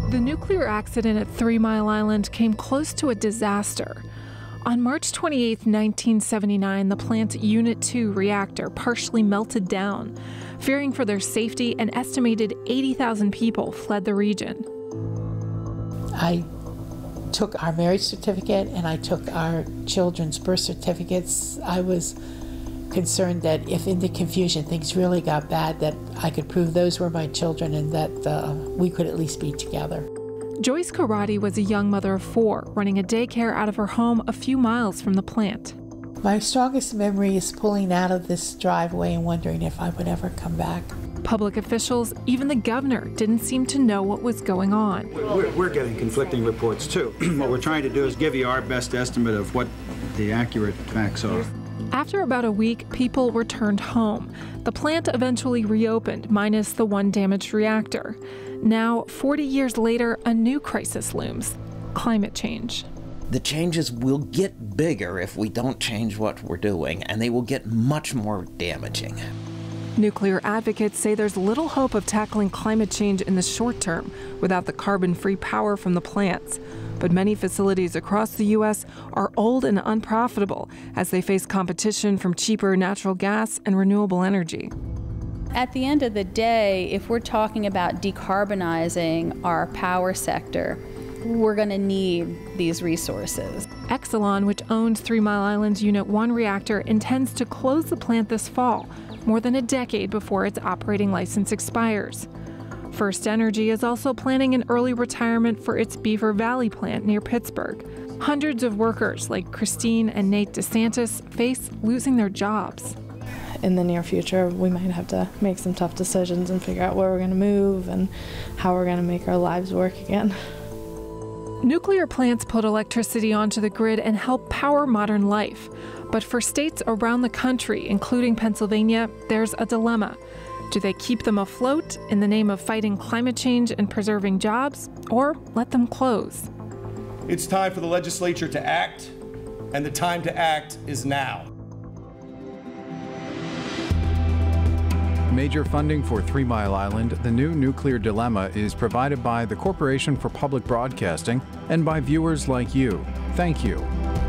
The nuclear accident at 3 Mile Island came close to a disaster. On March 28, 1979, the plant's Unit 2 reactor partially melted down. Fearing for their safety, an estimated 80,000 people fled the region. I took our marriage certificate and I took our children's birth certificates. I was concerned that if in the confusion things really got bad, that I could prove those were my children and that we could at least be together. Joyce Karate was a young mother of 4, running a daycare out of her home a few miles from the plant. My strongest memory is pulling out of this driveway and wondering if I would ever come back. Public officials, even the governor, didn't seem to know what was going on. We're getting conflicting reports, too. What we're trying to do is give you our best estimate of what the accurate facts are. After about a week, people returned home. The plant eventually reopened, minus the one damaged reactor. Now, 40 years later, a new crisis looms: climate change. The changes will get bigger if we don't change what we're doing, and they will get much more damaging. Nuclear advocates say there's little hope of tackling climate change in the short term without the carbon-free power from the plants. But many facilities across the U.S. are old and unprofitable as they face competition from cheaper natural gas and renewable energy. At the end of the day, if we're talking about decarbonizing our power sector, we're going to need these resources. Exelon, which owns 3 Mile Island's Unit 1 reactor, intends to close the plant this fall, more than a decade before its operating license expires. First Energy is also planning an early retirement for its Beaver Valley plant near Pittsburgh. Hundreds of workers like Christine and Nate DeSantis face losing their jobs. In the near future, we might have to make some tough decisions and figure out where we're going to move and how we're going to make our lives work again. Nuclear plants put electricity onto the grid and help power modern life. But for states around the country, including Pennsylvania, there's a dilemma. Do they keep them afloat in the name of fighting climate change and preserving jobs, or let them close? It's time for the legislature to act, and the time to act is now. Major funding for 3 Mile Island, the new nuclear dilemma, is provided by the Corporation for Public Broadcasting and by viewers like you. Thank you.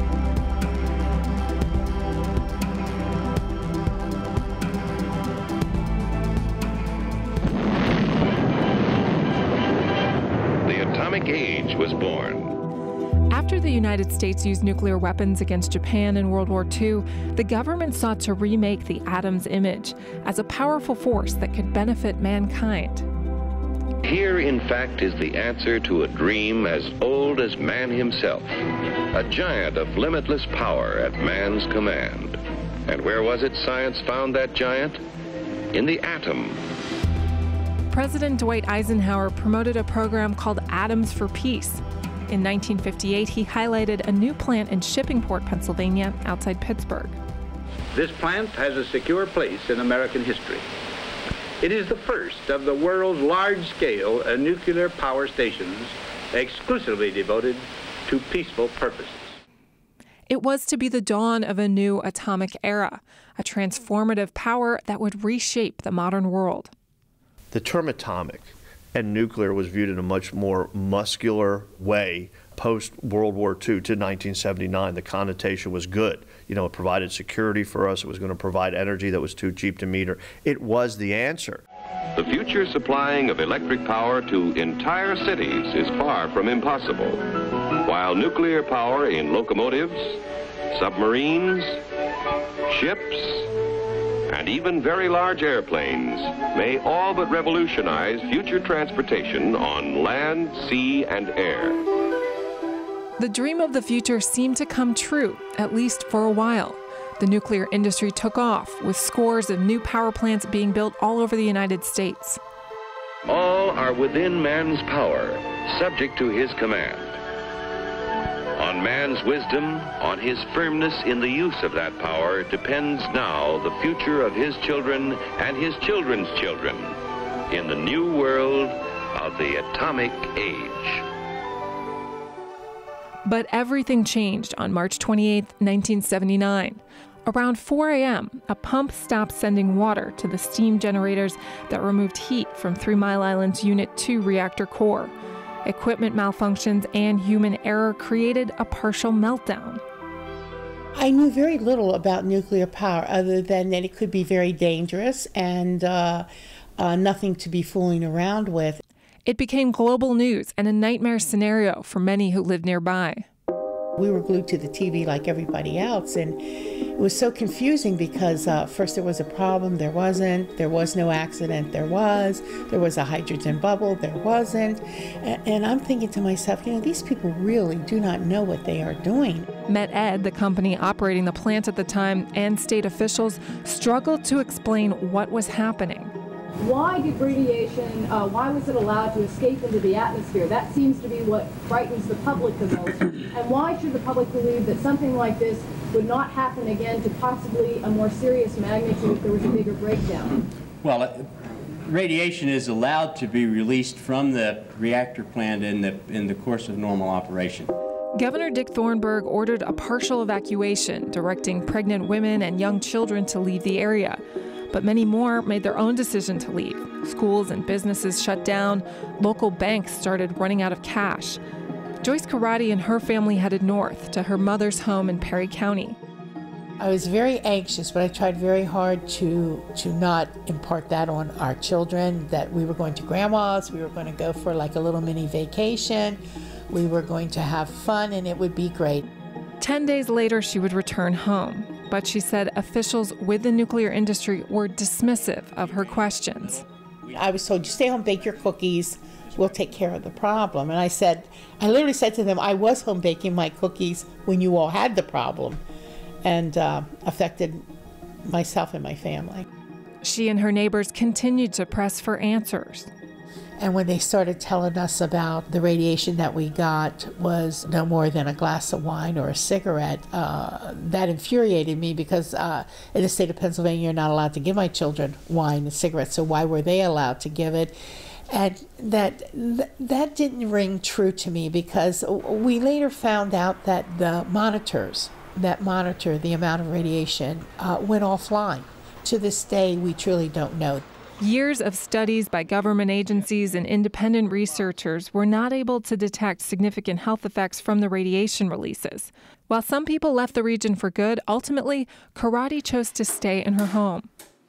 The atomic age was born. After the United States used nuclear weapons against Japan in World War II, the government sought to remake the atom's image as a powerful force that could benefit mankind. Here, in fact, is the answer to a dream as old as man himself, a giant of limitless power at man's command. And where was it science found that giant? In the atom. President Dwight Eisenhower promoted a program called Atoms for Peace. In 1958, he highlighted a new plant in Shippingport, Pennsylvania, outside Pittsburgh. This plant has a secure place in American history. It is the first of the world's large-scale nuclear power stations exclusively devoted to peaceful purposes. It was to be the dawn of a new atomic era, a transformative power that would reshape the modern world. The term atomic and nuclear was viewed in a much more muscular way post-World War II to 1979. The connotation was good. You know, it provided security for us. It was going to provide energy that was too cheap to meter. It was the answer. The future supplying of electric power to entire cities is far from impossible, while nuclear power in locomotives, submarines, ships, and even very large airplanes may all but revolutionize future transportation on land, sea, and air. The dream of the future seemed to come true, at least for a while. The nuclear industry took off, with scores of new power plants being built all over the United States. All are within man's power, subject to his command. On man's wisdom, on his firmness in the use of that power, depends now the future of his children and his children's children in the new world of the atomic age. But everything changed on March 28, 1979. Around 4 a.m., a pump stopped sending water to the steam generators that removed heat from 3 Mile Island's Unit 2 reactor core. Equipment malfunctions and human error created a partial meltdown. I knew very little about nuclear power other than that it could be very dangerous and nothing to be fooling around with. It became global news and a nightmare scenario for many who lived nearby. We were glued to the TV like everybody else, and it was so confusing because first there was a problem, there wasn't, there was no accident, there was a hydrogen bubble, there wasn't, and I'm thinking to myself, you know, these people really do not know what they are doing. MetEd, the company operating the plant at the time, and state officials struggled to explain what was happening. Why did radiation, why was it allowed to escape into the atmosphere? That seems to be what frightens the public the most. And why should the public believe that something like this would not happen again to possibly a more serious magnitude if there was a bigger breakdown? Well, radiation is allowed to be released from the reactor plant in the course of normal operation. Governor Dick Thornburgh ordered a partial evacuation, directing pregnant women and young children to leave the area. But many more made their own decision to leave. Schools and businesses shut down. Local banks started running out of cash. Joyce Karate and her family headed north to her mother's home in Perry County. I was very anxious, but I tried very hard to not impart that on our children, that we were going to grandma's, we were going to go for like a little mini vacation, we were going to have fun, and it would be great. 10 days later, she would return home. But she said officials with the nuclear industry were dismissive of her questions. I was told, you stay home, bake your cookies, we'll take care of the problem. And I literally said to them, I was home baking my cookies when you all had the problem, and affected myself and my family. She and her neighbors continued to press for answers. And when they started telling us about the radiation that we got was no more than a glass of wine or a cigarette, that infuriated me because in the state of Pennsylvania, you're not allowed to give my children wine and cigarettes, so why were they allowed to give it? And that didn't ring true to me because we later found out that the monitors that monitor the amount of radiation went offline. To this day, we truly don't know. Years of studies by government agencies and independent researchers were not able to detect significant health effects from the radiation releases. While some people left the region for good, ultimately, Karate chose to stay in her home.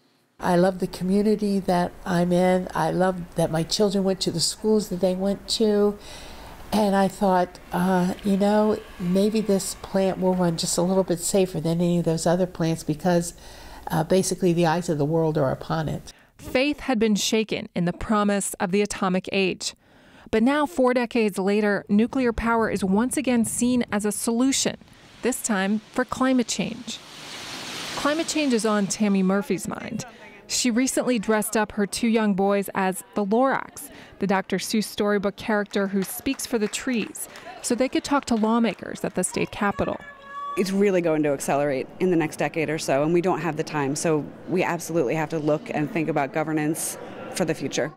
I love the community that I'm in. I love that my children went to the schools that they went to. And I thought, you know, maybe this plant will run just a little bit safer than any of those other plants because basically the eyes of the world are upon it. Faith had been shaken in the promise of the atomic age. But now, 4 decades later, nuclear power is once again seen as a solution, this time for climate change. Climate change is on Tammy Murphy's mind. She recently dressed up her 2 young boys as the Lorax, the Dr. Seuss storybook character who speaks for the trees, so they could talk to lawmakers at the state capitol. It's really going to accelerate in the next decade or so, and we don't have the time. So we absolutely have to look and think about governance for the future.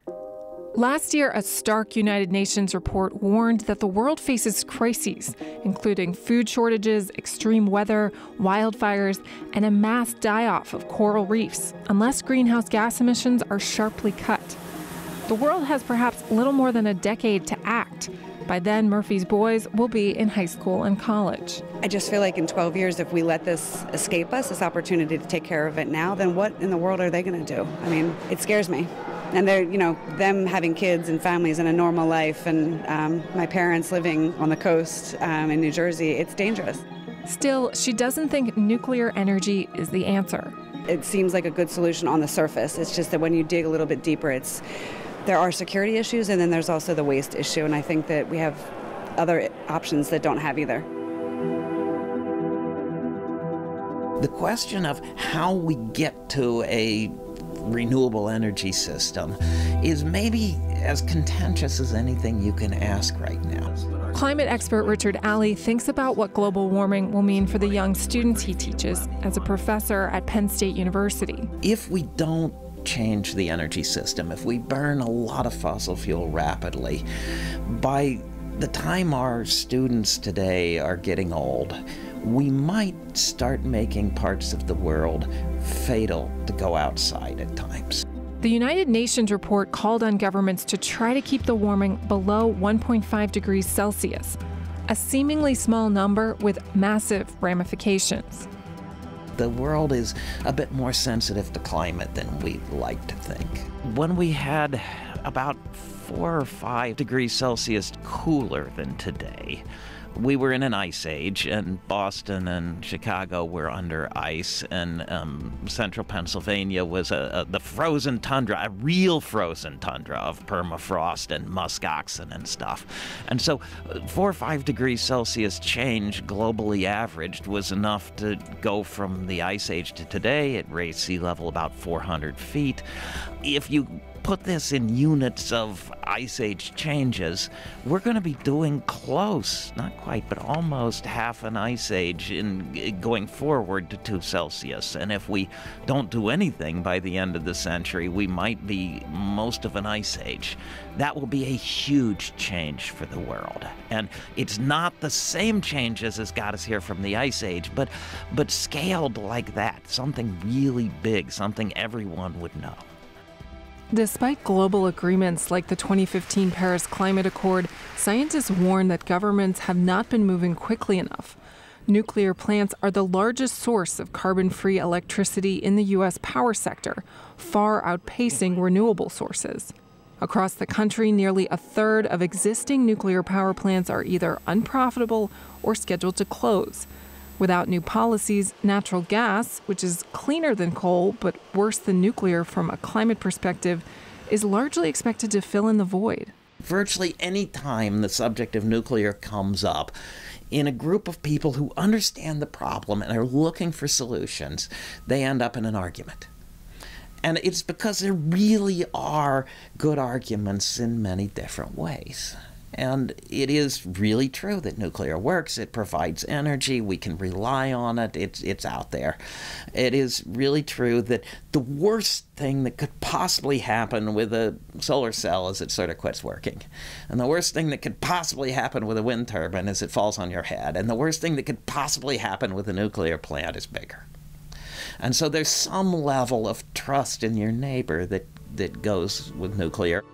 Last year, a stark United Nations report warned that the world faces crises, including food shortages, extreme weather, wildfires, and a mass die-off of coral reefs, unless greenhouse gas emissions are sharply cut. The world has perhaps little more than a decade to act. By then, Murphy's boys will be in high school and college. I just feel like in 12 years, if we let this escape us, this opportunity to take care of it now, then what in the world are they going to do? I mean, it scares me. And they're, you know, them having kids and families and a normal life, and my parents living on the coast in New Jersey, it's dangerous. Still, she doesn't think nuclear energy is the answer. It seems like a good solution on the surface. It's just that when you dig a little bit deeper, there are security issues, and then there's also the waste issue, and I think that we have other options that don't have either. The question of how we get to a renewable energy system is maybe as contentious as anything you can ask right now. Climate expert Richard Alley thinks about what global warming will mean for the young students he teaches as a professor at Penn State University. If we don't change the energy system, if we burn a lot of fossil fuel rapidly, by the time our students today are getting old, we might start making parts of the world fatal to go outside at times. The United Nations report called on governments to try to keep the warming below 1.5 degrees Celsius, a seemingly small number with massive ramifications. The world is a bit more sensitive to climate than we like to think. When we had about 4 or 5 degrees Celsius cooler than today, we were in an ice age, and Boston and Chicago were under ice, and central Pennsylvania was the frozen tundra, a real frozen tundra of permafrost and musk oxen and stuff. And so 4 or 5 degrees Celsius change, globally averaged, was enough to go from the ice age to today. It raised sea level about 400 feet. If you put this in units of ice age changes, we're going to be doing close, not quite, but almost half an ice age in going forward to 2 Celsius. And if we don't do anything by the end of the century, we might be most of an ice age. That will be a huge change for the world. And it's not the same changes as got us here from the ice age, but scaled like that, something really big, something everyone would know. Despite global agreements like the 2015 Paris Climate Accord, scientists warn that governments have not been moving quickly enough. Nuclear plants are the largest source of carbon-free electricity in the U.S. power sector, far outpacing renewable sources. Across the country, nearly a third of existing nuclear power plants are either unprofitable or scheduled to close. Without new policies, natural gas, which is cleaner than coal but worse than nuclear from a climate perspective, is largely expected to fill in the void. Virtually any time the subject of nuclear comes up, in a group of people who understand the problem and are looking for solutions, they end up in an argument. And it's because there really are good arguments in many different ways. And it is really true that nuclear works. It provides energy. We can rely on it. It's out there. It is really true that the worst thing that could possibly happen with a solar cell is it sort of quits working. And the worst thing that could possibly happen with a wind turbine is it falls on your head. And the worst thing that could possibly happen with a nuclear plant is bigger. And so there's some level of trust in your neighbor that goes with nuclear.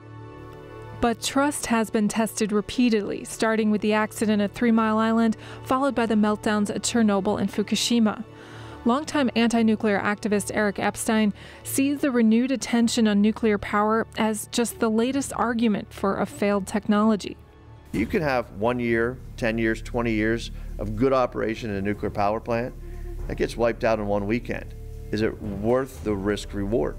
But trust has been tested repeatedly, starting with the accident at 3 Mile Island, followed by the meltdowns at Chernobyl and Fukushima. Longtime anti-nuclear activist Eric Epstein sees the renewed attention on nuclear power as just the latest argument for a failed technology. You can have 1 year, 10 years, 20 years of good operation in a nuclear power plant. That gets wiped out in one weekend. Is it worth the risk-reward?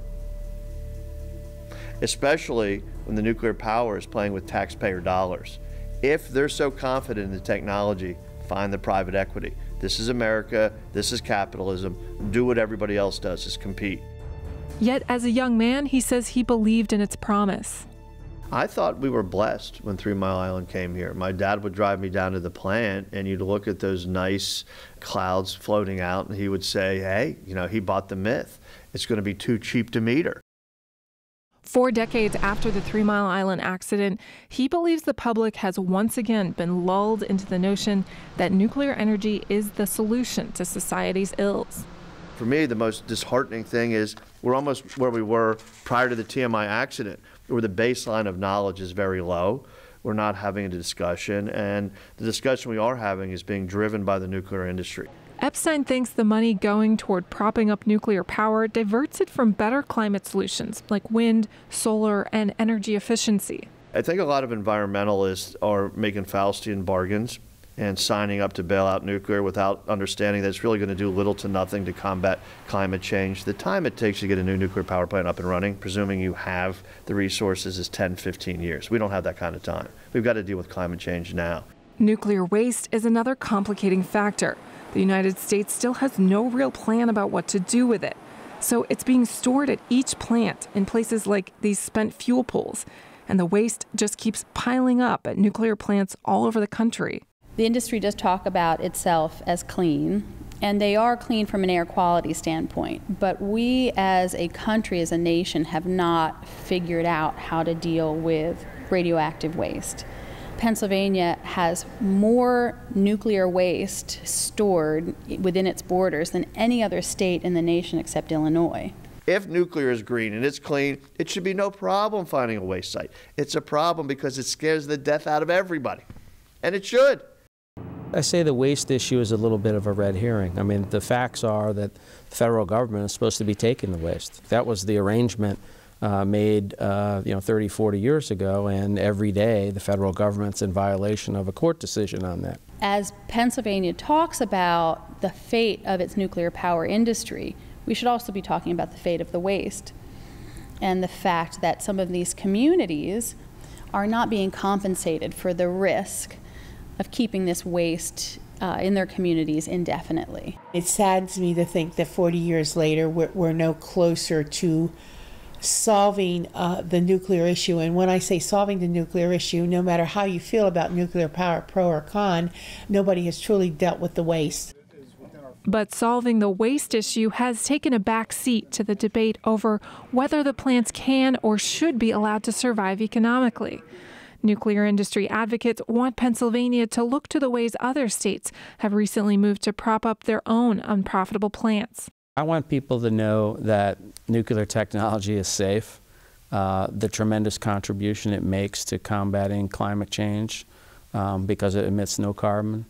Especially when the nuclear power is playing with taxpayer dollars. If they're so confident in the technology, find the private equity. This is America, this is capitalism. Do what everybody else does, is compete. Yet as a young man, he says he believed in its promise. I thought we were blessed when 3 Mile Island came here. My dad would drive me down to the plant and you'd look at those nice clouds floating out and he would say, hey, he bought the myth. It's going to be too cheap to meter. 4 decades after the 3 Mile Island accident, he believes the public has once again been lulled into the notion that nuclear energy is the solution to society's ills. For me, the most disheartening thing is we're almost where we were prior to the TMI accident, where the baseline of knowledge is very low. We're not having a discussion, and the discussion we are having is being driven by the nuclear industry. Epstein thinks the money going toward propping up nuclear power diverts it from better climate solutions like wind, solar, and energy efficiency. I think a lot of environmentalists are making Faustian bargains and signing up to bail out nuclear without understanding that it's really going to do little to nothing to combat climate change. The time it takes to get a new nuclear power plant up and running, presuming you have the resources, is 10, 15 years. We don't have that kind of time. We've got to deal with climate change now. Nuclear waste is another complicating factor. The United States still has no real plan about what to do with it. So it's being stored at each plant in places like these spent fuel pools. And the waste just keeps piling up at nuclear plants all over the country. The industry does talk about itself as clean, and they are clean from an air quality standpoint. But we as a country, as a nation, have not figured out how to deal with radioactive waste. Pennsylvania has more nuclear waste stored within its borders than any other state in the nation except Illinois. If nuclear is green and it's clean, it should be no problem finding a waste site. It's a problem because it scares the death out of everybody, and it should. I say the waste issue is a little bit of a red herring. I mean, the facts are that the federal government is supposed to be taking the waste. That was the arrangement made 30, 40 years ago, and every day the federal government's in violation of a court decision on that. As Pennsylvania talks about the fate of its nuclear power industry, we should also be talking about the fate of the waste and the fact that some of these communities are not being compensated for the risk of keeping this waste in their communities indefinitely. It saddens me to think that 40 years later we're no closer to solving the nuclear issue. And when I say solving the nuclear issue, no matter how you feel about nuclear power, pro or con, nobody has truly dealt with the waste. But solving the waste issue has taken a back seat to the debate over whether the plants can or should be allowed to survive economically. Nuclear industry advocates want Pennsylvania to look to the ways other states have recently moved to prop up their own unprofitable plants. I want people to know that nuclear technology is safe, the tremendous contribution it makes to combating climate change because it emits no carbon,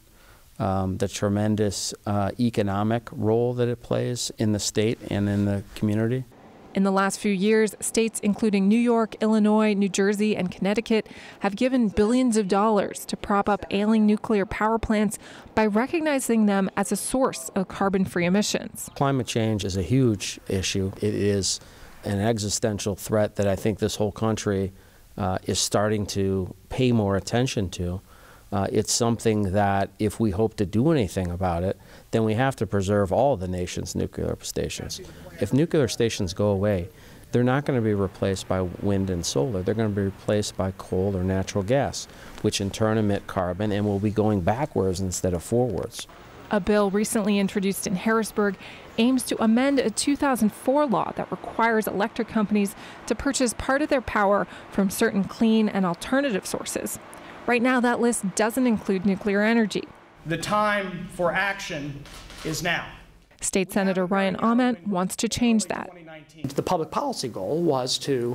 the tremendous economic role that it plays in the state and in the community. In the last few years, states including New York, Illinois, New Jersey, and Connecticut have given billions of dollars to prop up ailing nuclear power plants by recognizing them as a source of carbon-free emissions. Climate change is a huge issue. It is an existential threat that I think this whole country is starting to pay more attention to. It's something that if we hope to do anything about it, then we have to preserve all the nation's nuclear stations. If nuclear stations go away, they're not going to be replaced by wind and solar. They're going to be replaced by coal or natural gas, which in turn emit carbon and will be going backwards instead of forwards. A bill recently introduced in Harrisburg aims to amend a 2004 law that requires electric companies to purchase part of their power from certain clean and alternative sources. Right now, that list doesn't include nuclear energy. The time for action is now. State Senator Ryan Aument wants to change that. The public policy goal was to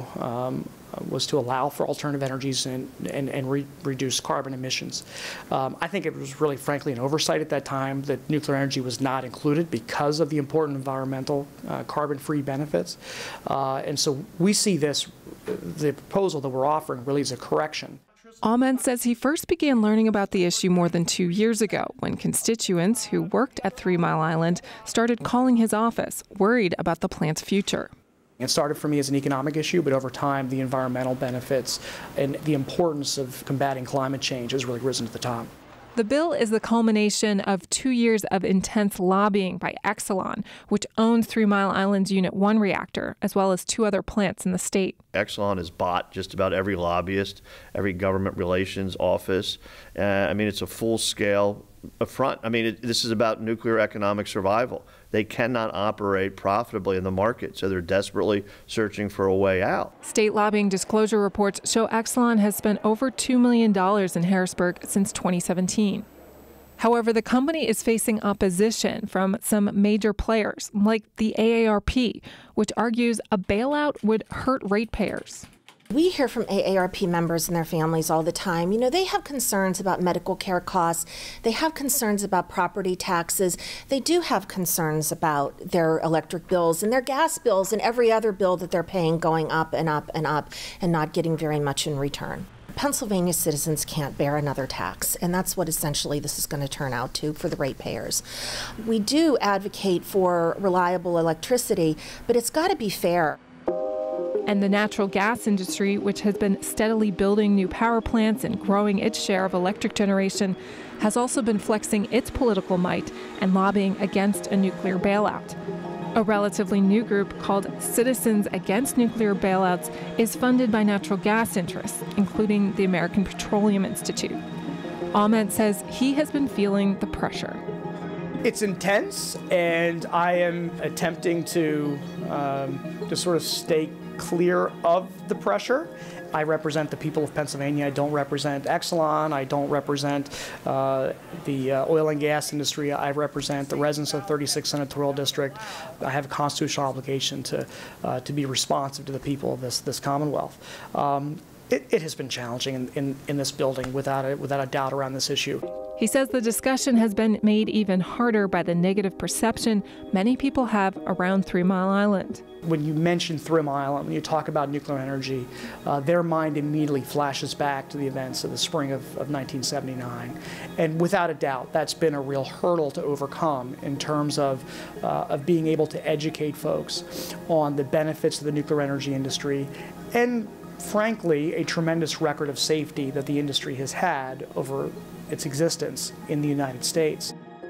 allow for alternative energies and reduce carbon emissions. I think it was really, frankly, an oversight at that time that nuclear energy was not included because of the important environmental carbon-free benefits. And so we see this, the proposal that we're offering really as a correction. Aument says he first began learning about the issue more than 2 years ago when constituents who worked at 3 Mile Island started calling his office, worried about the plant's future. It started for me as an economic issue, but over time the environmental benefits and the importance of combating climate change has really risen to the top. The bill is the culmination of 2 years of intense lobbying by Exelon, which owns 3 Mile Island's Unit 1 reactor, as well as 2 other plants in the state. Exelon has bought just about every lobbyist, every government relations office. I mean, it's a full-scale affront. I mean, this is about nuclear economic survival. They cannot operate profitably in the market, so they're desperately searching for a way out. State lobbying disclosure reports show Exelon has spent over $2 million in Harrisburg since 2017. However, the company is facing opposition from some major players, like the AARP, which argues a bailout would hurt ratepayers. We hear from AARP members and their families all the time. You know, they have concerns about medical care costs. They have concerns about property taxes. They do have concerns about their electric bills and their gas bills and every other bill that they're paying going up and up and up and not getting very much in return. Pennsylvania citizens can't bear another tax, and that's what essentially this is going to turn out to for the ratepayers. We do advocate for reliable electricity, but it's got to be fair. And the natural gas industry, which has been steadily building new power plants and growing its share of electric generation, has also been flexing its political might and lobbying against a nuclear bailout. A relatively new group called Citizens Against Nuclear Bailouts is funded by natural gas interests, including the American Petroleum Institute. Aument says he has been feeling the pressure. It's intense, and I am attempting to sort of stay clear of the pressure. I represent the people of Pennsylvania. I don't represent Exelon. I don't represent the oil and gas industry. I represent the residents of the 36th Senatorial District. I have a constitutional obligation to be responsive to the people of this Commonwealth. It has been challenging in this building without a doubt around this issue. He says the discussion has been made even harder by the negative perception many people have around 3 Mile Island. When you mention 3 Mile Island, when you talk about nuclear energy, their mind immediately flashes back to the events of the spring of 1979. And without a doubt, that's been a real hurdle to overcome in terms of being able to educate folks on the benefits of the nuclear energy industry and, frankly, a tremendous record of safety that the industry has had over its existence in the United States.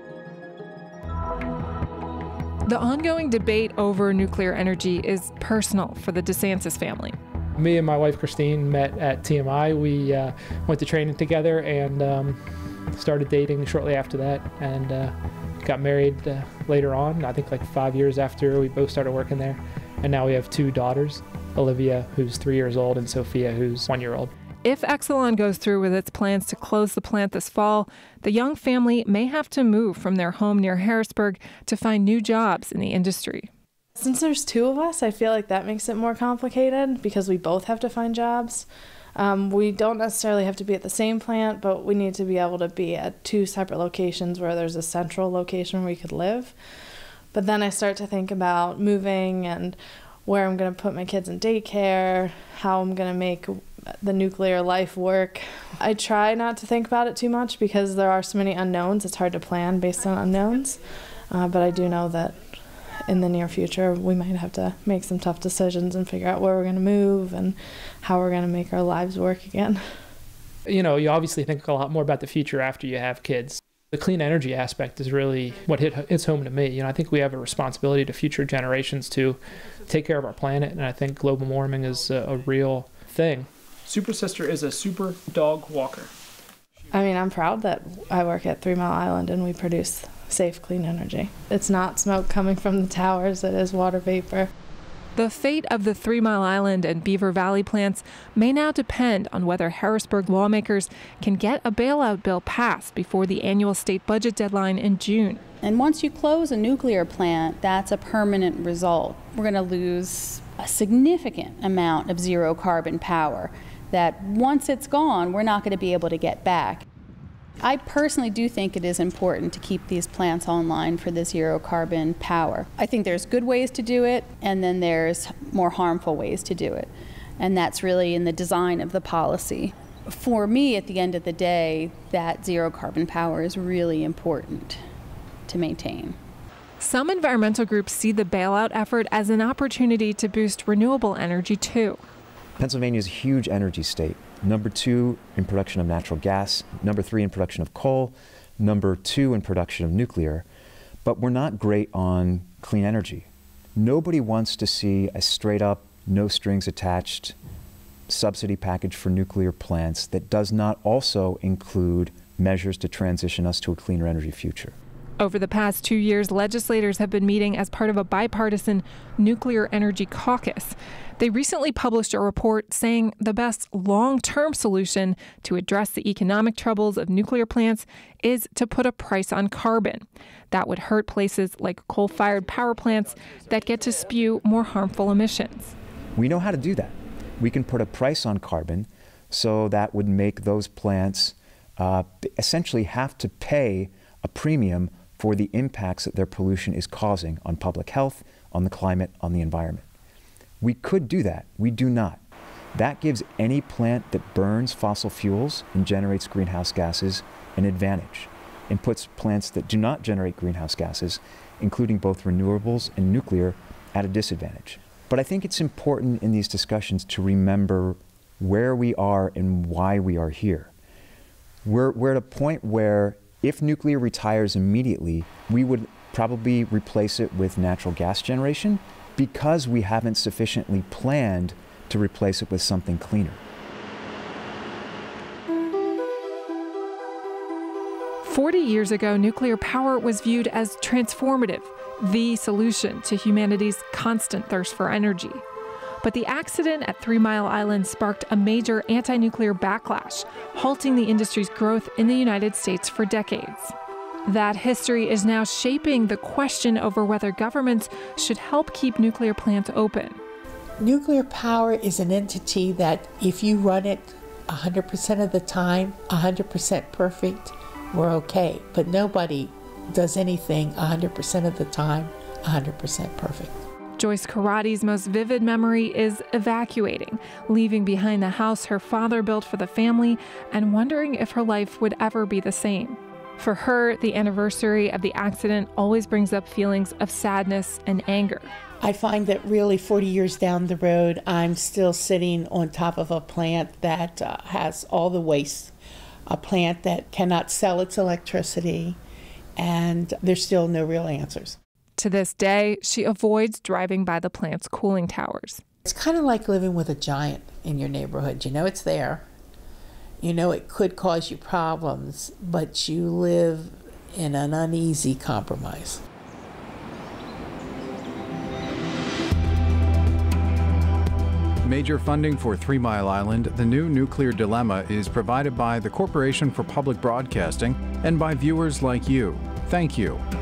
The ongoing debate over nuclear energy is personal for the DeSantis family. Me and my wife Christine met at TMI. We went to training together and started dating shortly after that, and got married later on, I think like 5 years after we both started working there. And now we have 2 daughters, Olivia, who's 3 years old, and Sophia, who's 1 year old. If Exelon goes through with its plans to close the plant this fall, the Young family may have to move from their home near Harrisburg to find new jobs in the industry. Since there's 2 of us, I feel like that makes it more complicated because we both have to find jobs. We don't necessarily have to be at the same plant, but we need to be able to be at 2 separate locations where there's a central location where we could live. But then I start to think about moving and where I'm going to put my kids in daycare, how I'm going to make the nuclear life work. I try not to think about it too much because there are so many unknowns. It's hard to plan based on unknowns. But I do know that in the near future, we might have to make some tough decisions and figure out where we're going to move and how we're going to make our lives work again. You know, you obviously think a lot more about the future after you have kids. The clean energy aspect is really what hits home to me. You know, I think we have a responsibility to future generations to take care of our planet, and I think global warming is a real thing. Super Sister is a super dog walker. I mean, I'm proud that I work at 3 Mile Island and we produce safe, clean energy. It's not smoke coming from the towers, it is water vapor. The fate of the 3 Mile Island and Beaver Valley plants may now depend on whether Harrisburg lawmakers can get a bailout bill passed before the annual state budget deadline in June. And once you close a nuclear plant, that's a permanent result. We're going to lose a significant amount of zero carbon power that once it's gone, we're not going to be able to get back. I personally do think it is important to keep these plants online for the zero carbon power. I think there's good ways to do it, and then there's more harmful ways to do it. And that's really in the design of the policy. For me, at the end of the day, that zero carbon power is really important to maintain. Some environmental groups see the bailout effort as an opportunity to boost renewable energy too. Pennsylvania is a huge energy state. Number 2 in production of natural gas, number 3 in production of coal, number 2 in production of nuclear. But we're not great on clean energy. Nobody wants to see a straight up, no strings attached subsidy package for nuclear plants that does not also include measures to transition us to a cleaner energy future. Over the past 2 years, legislators have been meeting as part of a bipartisan nuclear energy caucus. They recently published a report saying the best long-term solution to address the economic troubles of nuclear plants is to put a price on carbon. That would hurt places like coal-fired power plants that get to spew more harmful emissions. We know how to do that. We can put a price on carbon, so that would make those plants essentially have to pay a premium for the impacts that their pollution is causing on public health, on the climate, on the environment. We could do that. We do not. That gives any plant that burns fossil fuels and generates greenhouse gases an advantage, and puts plants that do not generate greenhouse gases, including both renewables and nuclear, at a disadvantage. But I think it's important in these discussions to remember where we are and why we are here. We're at a point where if nuclear retires immediately, we would probably replace it with natural gas generation because we haven't sufficiently planned to replace it with something cleaner. 40 years ago, nuclear power was viewed as transformative, the solution to humanity's constant thirst for energy. But the accident at 3 Mile Island sparked a major anti-nuclear backlash, halting the industry's growth in the United States for decades. That history is now shaping the question over whether governments should help keep nuclear plants open. Nuclear power is an entity that if you run it 100% of the time, 100% perfect, we're okay. But nobody does anything 100% of the time, 100% perfect. Joyce Karate's most vivid memory is evacuating, leaving behind the house her father built for the family and wondering if her life would ever be the same. For her, the anniversary of the accident always brings up feelings of sadness and anger. I find that really 40 years down the road, I'm still sitting on top of a plant that has all the waste, a plant that cannot sell its electricity, and there's still no real answers. To this day, she avoids driving by the plant's cooling towers. It's kind of like living with a giant in your neighborhood. You know it's there. You know it could cause you problems, but you live in an uneasy compromise. Major funding for 3 Mile Island, the new nuclear dilemma, is provided by the Corporation for Public Broadcasting and by viewers like you. Thank you.